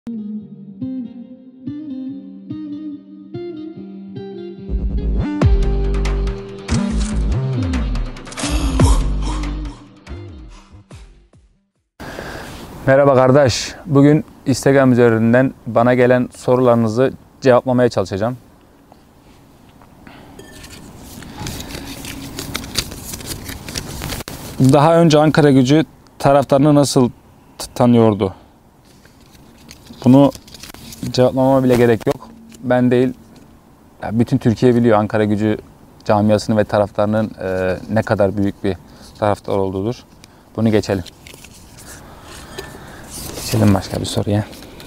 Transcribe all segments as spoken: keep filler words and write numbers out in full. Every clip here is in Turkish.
Merhaba kardeş. Bugün Instagram üzerinden bana gelen sorularınızı cevaplamaya çalışacağım. Daha önce Ankaragücü taraftarını nasıl tanıyordu? Bunu cevaplamama bile gerek yok. Ben değil, bütün Türkiye biliyor Ankaragücü camiasını ve taraftarının e, ne kadar büyük bir taraftar olduğudur. Bunu geçelim. Geçelim başka bir soruya.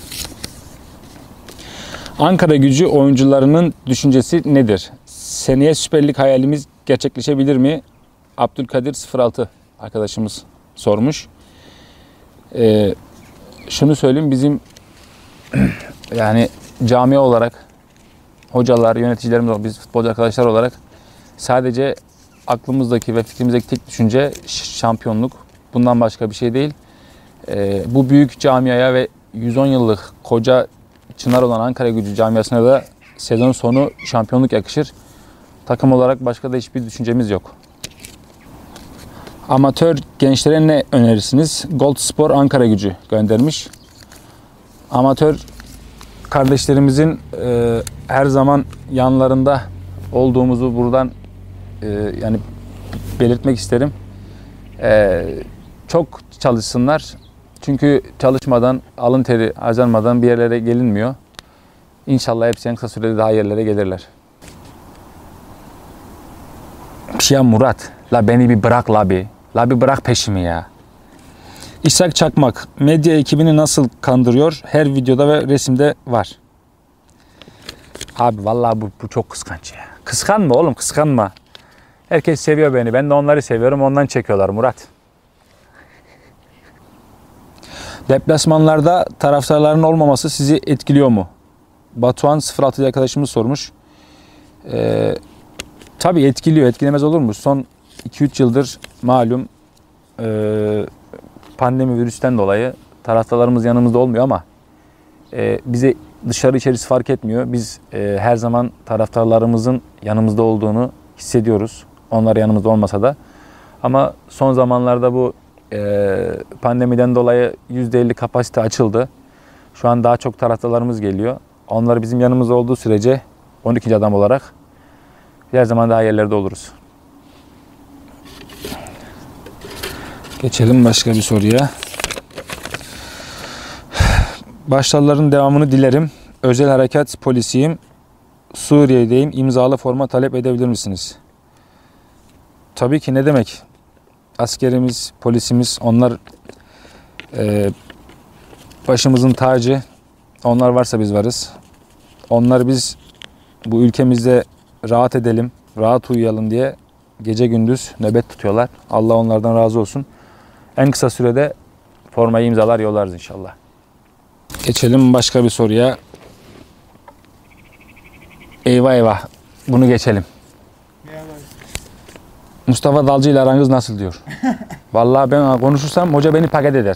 Ankaragücü oyuncularının düşüncesi nedir? Seneye Süper Lig hayalimiz gerçekleşebilir mi? Abdülkadir sıfır altı arkadaşımız sormuş. Ee, şunu söyleyeyim, bizim yani camia olarak, hocalar, yöneticilerimiz, biz futbolcu arkadaşlar olarak sadece aklımızdaki ve fikrimizdeki tek düşünce şampiyonluk. Bundan başka bir şey değil. Ee, bu büyük camiaya ve yüz on yıllık koca çınar olan Ankaragücü camiasına da sezon sonu şampiyonluk yakışır. Takım olarak başka da hiçbir düşüncemiz yok. Amatör gençlere ne önerirsiniz? Gold Spor Ankaragücü göndermiş. Amatör kardeşlerimizin e, her zaman yanlarında olduğumuzu buradan e, yani belirtmek isterim. E, çok çalışsınlar. Çünkü çalışmadan, alın teri harcanmadan bir yerlere gelinmiyor. İnşallah hepsi en kısa sürede daha yerlere gelirler. Ya Murat, la beni bir bırak la bir. La bir bırak peşimi ya. İshak Çakmak, medya ekibini nasıl kandırıyor? Her videoda ve resimde var. Abi vallahi bu, bu çok kıskanç ya. Kıskanma oğlum, kıskanma. Herkes seviyor beni. Ben de onları seviyorum. Ondan çekiyorlar Murat. Deplasmanlarda taraftarların olmaması sizi etkiliyor mu? Batuhan sıfır altı arkadaşımız sormuş. Ee, tabii etkiliyor. Etkilemez olur mu? Son iki üç yıldır malum e, pandemi virüsten dolayı taraftarlarımız yanımızda olmuyor ama e, bize dışarı içerisi fark etmiyor. Biz e, her zaman taraftarlarımızın yanımızda olduğunu hissediyoruz. Onlar yanımızda olmasa da. Ama son zamanlarda bu e, pandemiden dolayı yüzde elli kapasite açıldı. Şu an daha çok taraftarlarımız geliyor. Onlar bizim yanımızda olduğu sürece on ikinci adam olarak her zaman daha yerlerde oluruz. Geçelim başka bir soruya. Başlarların devamını dilerim. Özel harekat polisiyim. Suriye'deyim. İmzalı forma talep edebilir misiniz? Tabii ki, ne demek? Askerimiz, polisimiz, onlar e, başımızın tacı. Onlar varsa biz varız. Onlar biz bu ülkemizde rahat edelim, rahat uyuyalım diye gece gündüz nöbet tutuyorlar. Allah onlardan razı olsun. En kısa sürede formayı imzalar yollarız inşallah. Geçelim başka bir soruya. Eyvah eyvah. Bunu geçelim. Mustafa Dalcı ile aranız nasıl diyor. Vallahi ben konuşursam hoca beni paket eder.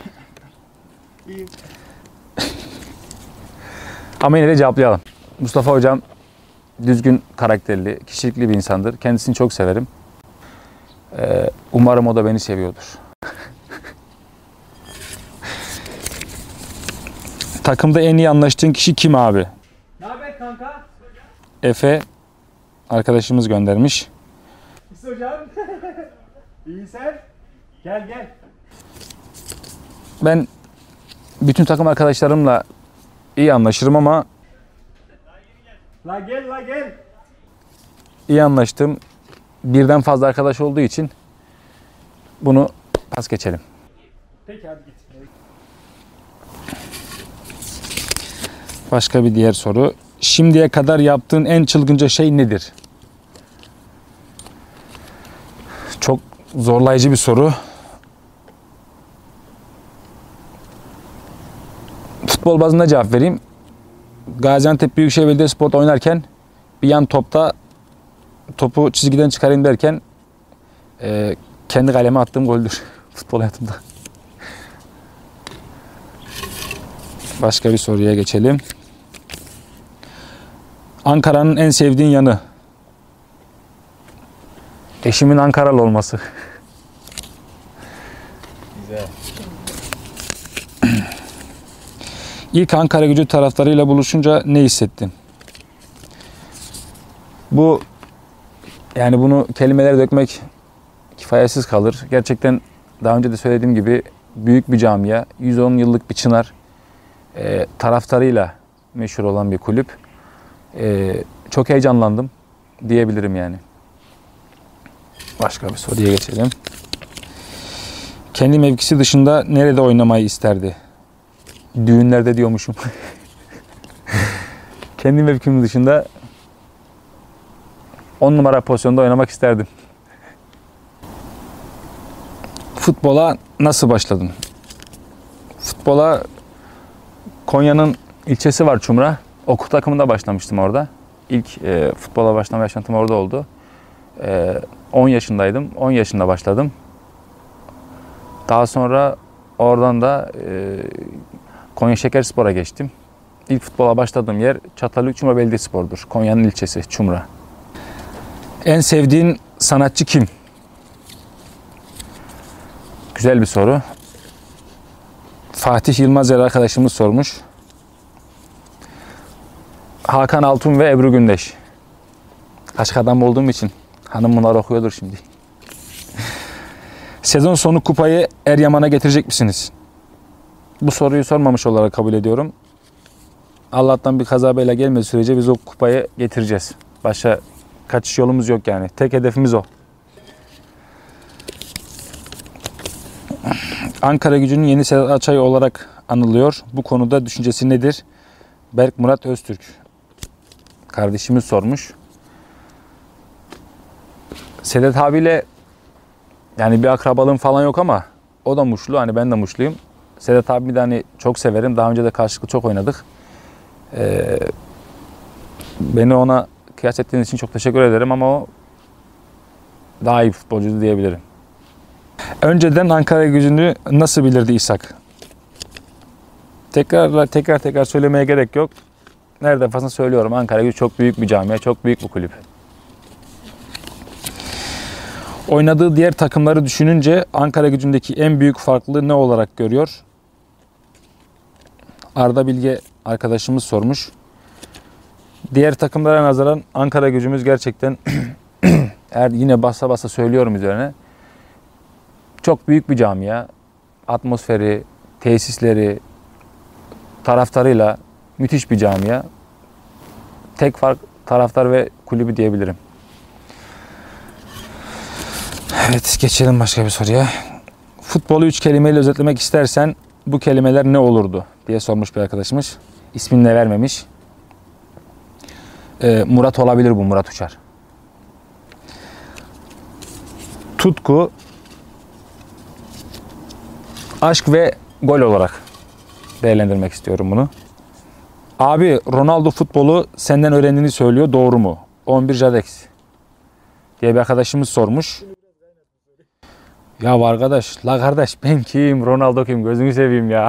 Ama yine de cevaplayalım. Mustafa hocam düzgün karakterli, kişilikli bir insandır. Kendisini çok severim. Ee, umarım o da beni seviyordur. Takımda en iyi anlaştığın kişi kim abi? Ne haber kanka? Efe arkadaşımız göndermiş. İşte hocam. İyi sen. Gel gel. Ben bütün takım arkadaşlarımla iyi anlaşırım ama La gel la gel. iyi anlaştığım birden fazla arkadaş olduğu için bunu pas geçelim. Peki hadi git. Başka bir diğer soru. Şimdiye kadar yaptığın en çılgınca şey nedir? Çok zorlayıcı bir soru. Futbol bazında cevap vereyim. Gaziantep Büyükşehir Belediyespor'da oynarken bir yan topta topu çizgiden çıkarayım derken e, kendi kaleme attığım goldür futbol hayatımda. Başka bir soruya geçelim. Ankara'nın en sevdiğin yanı? Eşimin Ankaralı olması. Güzel. İlk Ankaragücü taraftarıyla buluşunca ne hissettin? Bu yani bunu kelimelere dökmek kifayetsiz kalır. Gerçekten daha önce de söylediğim gibi büyük bir camia, yüz on yıllık bir çınar, e, taraftarıyla meşhur olan bir kulüp. E, çok heyecanlandım diyebilirim yani. Başka bir soruya geçelim. Kendi mevkisi dışında nerede oynamayı isterdi? Düğünlerde diyormuşum. Kendi mevkim dışında on numara pozisyonda oynamak isterdim. Futbola nasıl başladın? Futbola Konya'nın ilçesi var, Çumra. Okul takımında başlamıştım orada. İlk e, futbola başlama yaşantım orada oldu. E, on yaşındaydım. on yaşında başladım. Daha sonra oradan da e, Konya Şekerspor'a geçtim. İlk futbola başladığım yer Çatalhöyük Çumra Belediyespor'dur. Konya'nın ilçesi Çumra. En sevdiğin sanatçı kim? Güzel bir soru. Fatih Yılmazer arkadaşımız sormuş. Hakan Altun ve Ebru Gündeş. Aşk adam olduğum için hanım bunları okuyordur şimdi. Sezon sonu kupayı Eryaman'a getirecek misiniz? Bu soruyu sormamış olarak kabul ediyorum. Allah'tan bir kaza bela gelmediği sürece biz o kupayı getireceğiz. Başka kaçış yolumuz yok yani. Tek hedefimiz o. Ankaragücü'nün yeni Sedat Açay olarak anılıyor. Bu konuda düşüncesi nedir? Berk Murat Öztürk kardeşimiz sormuş. Sedat abiyle yani bir akrabalığım falan yok ama o da Muşlu. Hani ben de Muşluyum. Sedat abi de hani çok severim. Daha önce de karşılıklı çok oynadık. Ee, beni ona kıyas ettiğiniz için çok teşekkür ederim ama o daha iyi bir futbolcuydu diyebilirim. Önceden Ankaragücü'nü nasıl bilirdi İshak? Tekrar tekrar tekrar söylemeye gerek yok. Nerede fazla söylüyorum. Ankaragücü çok büyük bir camia, çok büyük bir kulüp. Oynadığı diğer takımları düşününce Ankaragücü'ndeki en büyük farklılığı ne olarak görüyor? Arda Bilge arkadaşımız sormuş. Diğer takımlara nazaran Ankaragücümüz gerçekten eğer yine basa basa söylüyorum üzerine çok büyük bir camia. Atmosferi, tesisleri, taraftarıyla müthiş bir camia. Tek fark taraftar ve kulübü diyebilirim. Evet, geçelim başka bir soruya. Futbolu üç kelimeyle özetlemek istersen bu kelimeler ne olurdu diye sormuş bir arkadaşımız. İsmini de vermemiş. Ee, Murat olabilir bu, Murat Uçar. Tutku, aşk ve gol olarak değerlendirmek istiyorum bunu. Abi Ronaldo futbolu senden öğrendiğini söylüyor. Doğru mu? on bir Jadex diye bir arkadaşımız sormuş. Ya arkadaş, la kardeş ben kim? Ronaldo kim? Gözünü seveyim ya.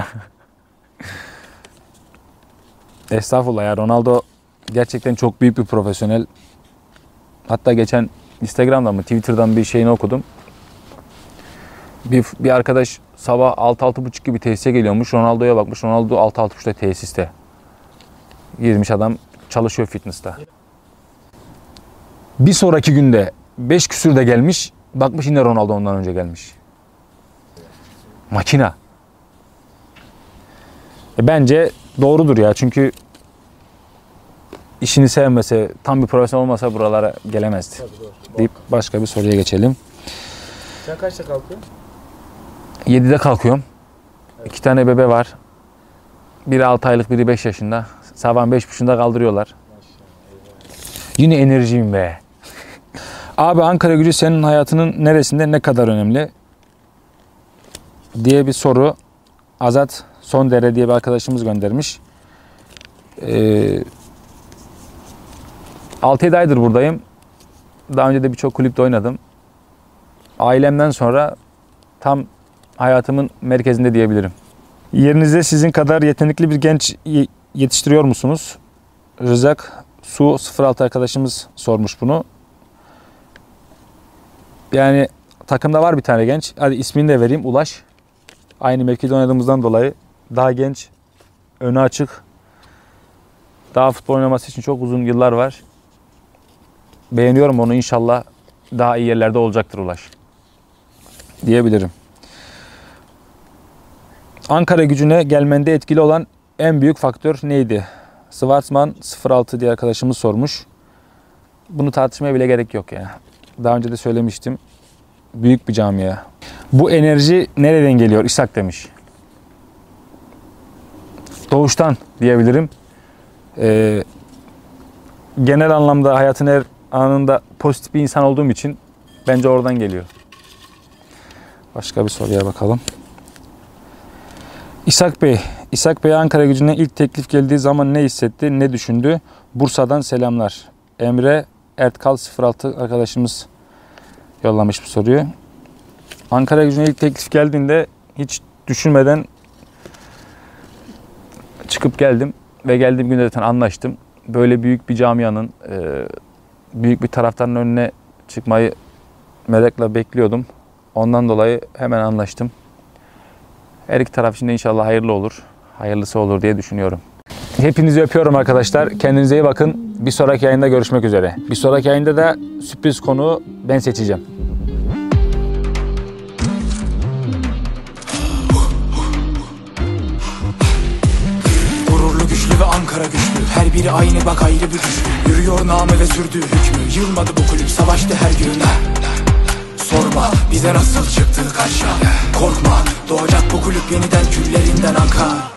Estağfurullah ya, Ronaldo gerçekten çok büyük bir profesyonel. Hatta geçen Instagram'dan mı Twitter'dan bir şeyini okudum. Bir, bir arkadaş sabah altı altı buçuk gibi tesise geliyormuş. Ronaldo'ya bakmış. Ronaldo altı altı buçukta tesiste. Girmiş adam, çalışıyor fitness'ta. Bir sonraki günde beş küsürde gelmiş. Bakmış yine Ronaldo ondan önce gelmiş. Makina. E bence doğrudur ya. Çünkü işini sevmese, tam bir profesyonel olmasa buralara gelemezdi. Tabii, doğru. Deyip başka bir soruya geçelim. Sen kaçta kalkıyorsun? yedide kalkıyorum. Evet. İki tane bebe var. Biri altı aylık, biri beş yaşında. Sabah beş buçukta kaldırıyorlar. Maşallah. Yine enerjiyim be. Abi Ankaragücü senin hayatının neresinde ne kadar önemli? Diye bir soru Azat Sondere diye bir arkadaşımız göndermiş. Ee, altı yedi aydır buradayım. Daha önce de birçok kulüpte oynadım. Ailemden sonra tam hayatımın merkezinde diyebilirim. Yerinize sizin kadar yetenekli bir genç yetiştiriyor musunuz? Rızak Su sıfır altı arkadaşımız sormuş bunu. Yani takımda var bir tane genç. Hadi ismini de vereyim. Ulaş. Aynı mevkide oynadığımızdan dolayı daha genç, önü açık. Daha futbol oynaması için çok uzun yıllar var. Beğeniyorum onu, inşallah daha iyi yerlerde olacaktır Ulaş diyebilirim. Ankara Gücü'ne gelmende etkili olan en büyük faktör neydi? Schwarzman sıfır altı diye arkadaşımız sormuş. Bunu tartışmaya bile gerek yok ya. Daha önce de söylemiştim. Büyük bir camia. Bu enerji nereden geliyor? İshak demiş. Doğuştan diyebilirim. Ee, genel anlamda hayatın her anında pozitif bir insan olduğum için bence oradan geliyor. Başka bir soruya bakalım. İshak Bey, İshak Bey Ankara Gücü'ne ilk teklif geldiği zaman ne hissetti, ne düşündü? Bursa'dan selamlar. Emre Ertkal sıfır altı arkadaşımız yollamış bu soruyu. Ankara Gücü'ne ilk teklif geldiğinde hiç düşünmeden çıkıp geldim ve geldiğim günde zaten anlaştım. Böyle büyük bir camianın, büyük bir taraftarın önüne çıkmayı merakla bekliyordum. Ondan dolayı hemen anlaştım. Her iki taraf için de inşallah hayırlı olur. Hayırlısı olur diye düşünüyorum. Hepinizi öpüyorum arkadaşlar. Kendinize iyi bakın. Bir sonraki yayında görüşmek üzere. Bir sonraki yayında da sürpriz konuğu ben seçeceğim. Gururlu, güçlü ve Ankara güçlü. Her biri aynı, bak ayrı bir güçlü. Yürüyor namı ve sürdüğü hükmü. Yılmadı bu kulüp, savaştı her gün. Sorma bize nasıl çıktı karşı. Korkma, doğacak bu kulüp yeniden küllerinden Ankara.